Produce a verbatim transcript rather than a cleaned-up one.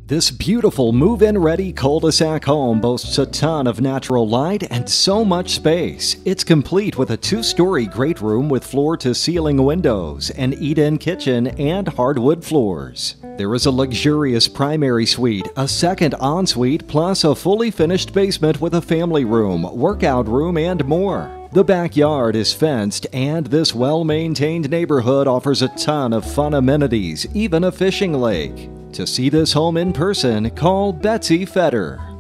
This beautiful move-in ready cul-de-sac home boasts a ton of natural light and so much space. It's complete with a two-story great room with floor-to-ceiling windows, an eat-in kitchen, and hardwood floors. There is a luxurious primary suite, a second ensuite, plus a fully finished basement with a family room, workout room, and more. The backyard is fenced, and this well-maintained neighborhood offers a ton of fun amenities, even a fishing lake. To see this home in person, call Betsy Fetter.